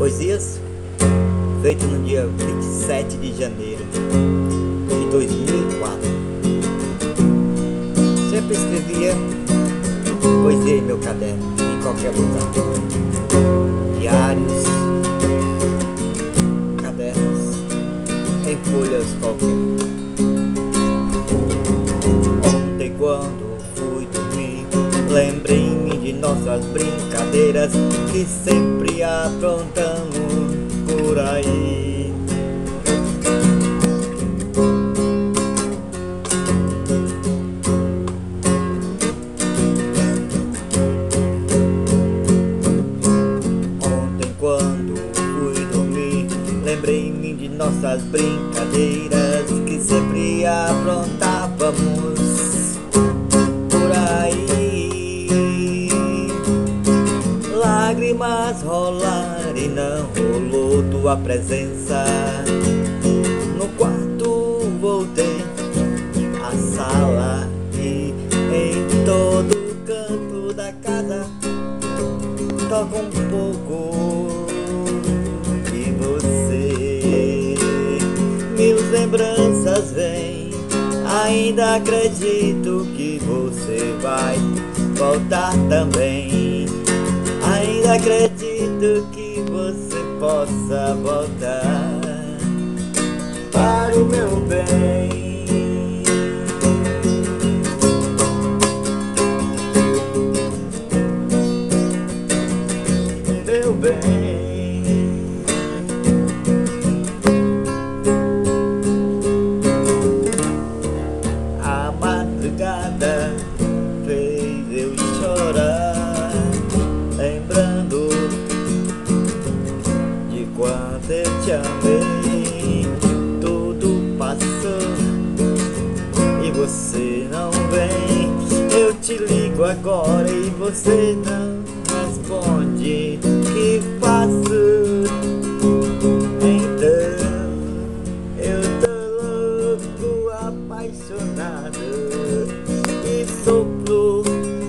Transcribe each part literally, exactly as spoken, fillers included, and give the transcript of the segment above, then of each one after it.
Poesias feito no dia vinte e sete de janeiro de dois mil e quatro. Sempre escrevia poesia em meu caderno, em qualquer lugar. Diários, cadernos, em folhas qualquer. Ontem quando fui dormir, lembrei-me de nossas brincadeiras que sempre aprontamos por aí. Ontem quando fui dormir, lembrei-me de nossas brincadeiras que sempre aprontávamos por aí. Lágrimas rolar e não rolou tua presença. No quarto voltei à sala e em todo canto da casa toca um pouco de você. Mil lembranças vêm, ainda acredito que você vai voltar também. Ainda acredito que você possa voltar para o meu bem. Meu bem. A madrugada fez eu chorar, lembrando de quanto eu te amei. Tudo passou e você não vem. Eu te ligo agora e você não responde. Que faço? Então eu tô louco, apaixonado e sopro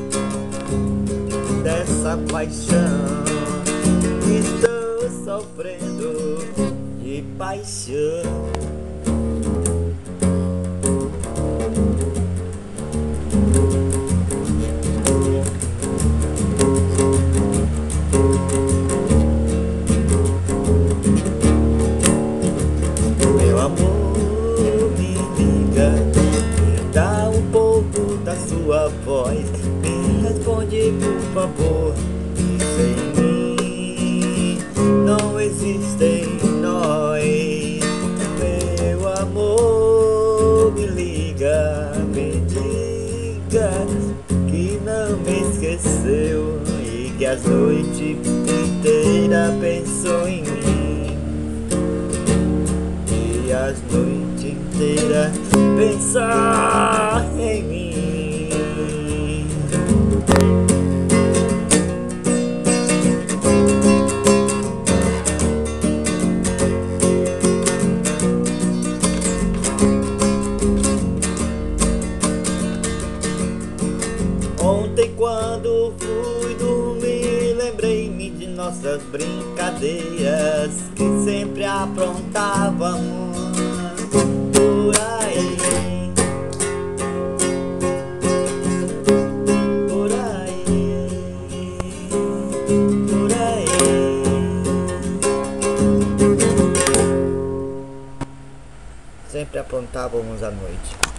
dessa paixão. Estou sofrendo de paixão. Meu amor, me liga, me dá um pouco da sua voz. Me responde, por favor. Sem mim não existem nós. Meu amor, me liga, me diga que não me esqueceu e que as noites inteiras pensou em mim. E as noites inteiras pensar em mim. Ontem quando fui dormir, lembrei-me de nossas brincadeiras que sempre aprontávamos por aí. Por aí, por aí. Sempre aprontávamos à noite.